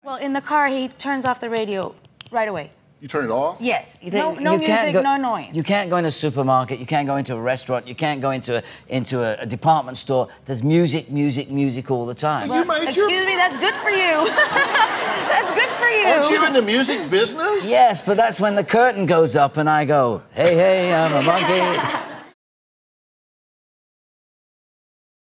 Well, in the car, he turns off the radio right away. You turn it off? Yes. No music, no noise. You can't go in a supermarket. You can't go into a restaurant. You can't go into a department store. There's music, music, music all the time. Well, excuse me, that's good for you. That's good for you. Aren't you in the music business? Yes, but that's when the curtain goes up and I go, hey, hey, I'm a monkey.